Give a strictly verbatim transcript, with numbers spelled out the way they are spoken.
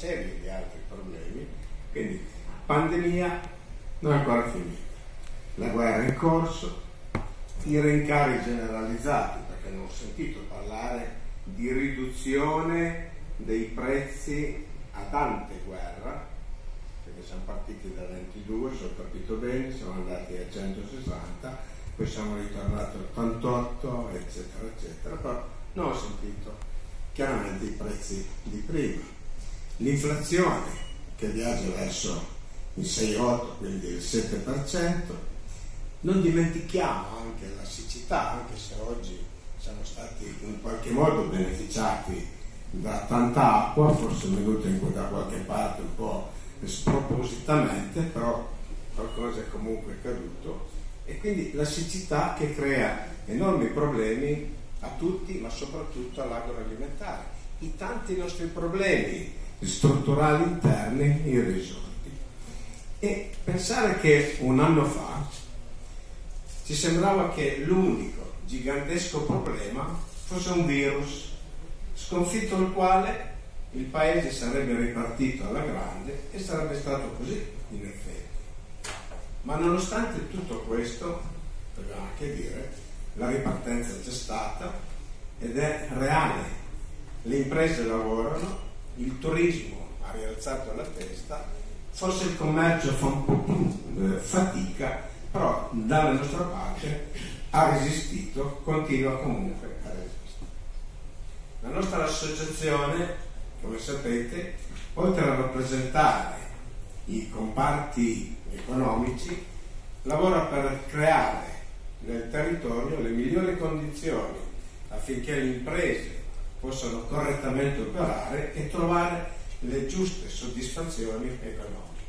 serie di altri problemi. Quindi pandemia non è ancora finita, la guerra è in corso, i rincari generalizzati, perché non ho sentito parlare di riduzione dei prezzi ad ante guerra, perché siamo partiti da ventidue, se ho capito bene, siamo andati a centosessanta, poi siamo ritornati a ottantotto, eccetera, eccetera, però non ho sentito chiaramente i prezzi di prima. L'inflazione che viaggia verso il sei otto, quindi il sette per cento. Non dimentichiamo anche la siccità, anche se oggi siamo stati in qualche modo beneficiati da tanta acqua, forse è venuta in da qualche parte un po' spropositamente, però qualcosa è comunque caduto, e quindi la siccità che crea enormi problemi a tutti, ma soprattutto all'agroalimentare. I tanti nostri problemi strutturali interni irrisolti. E pensare che un anno fa ci sembrava che l'unico gigantesco problema fosse un virus, sconfitto il quale il paese sarebbe ripartito alla grande, e sarebbe stato così in effetti. Ma nonostante tutto questo, dobbiamo anche dire, la ripartenza c'è stata ed è reale. Le imprese lavorano, il turismo ha rialzato la testa, forse il commercio fa un po' più eh, fatica, però dalla nostra parte ha resistito, continua comunque a resistere. La nostra associazione, come sapete, oltre a rappresentare i comparti economici, lavora per creare nel territorio le migliori condizioni affinché le imprese possano correttamente operare e trovare le giuste soddisfazioni economiche.